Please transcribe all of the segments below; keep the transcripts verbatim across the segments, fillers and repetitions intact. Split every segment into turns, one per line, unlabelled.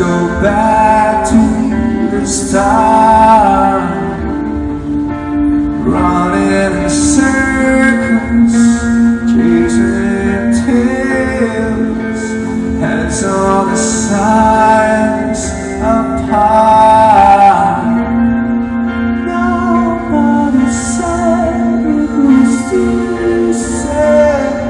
go back to the start, running in circles, chasing tails, as all the signs apart. Nobody said it was easy.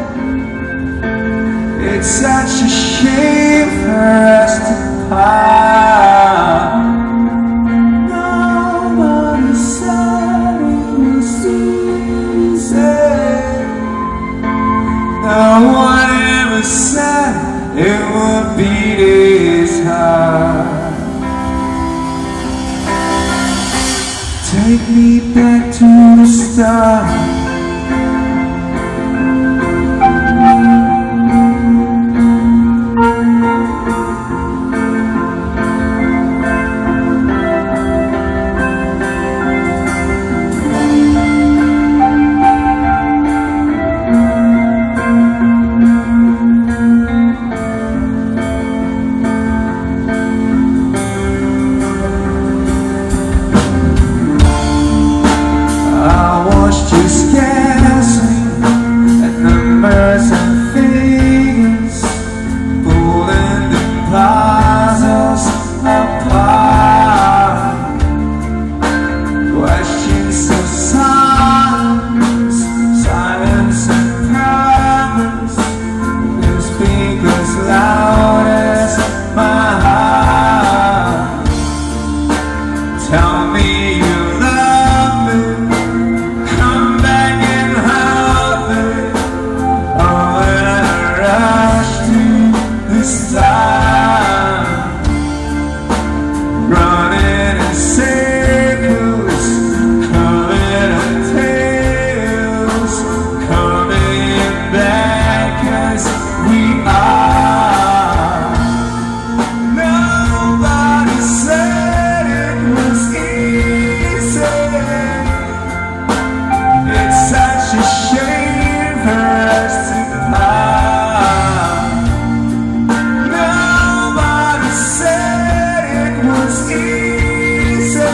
It's such a shame for us to part. Nobody said it was easy. No one ever said it would be this hard. Take me back to the start. Just guessing at numbers and figures, pulling the puzzles apart. Questions of silence, silence and promise, and speakers loud as my heart. Tell me you love me. Running in circles, coming on tails, coming back as we are. Nobody said it was easy. It's such a shame for us to part. Nobody said it was easy.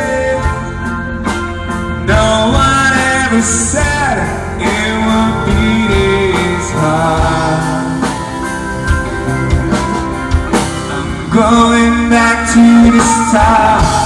No one ever said it would be this hard. I'm going back to the start.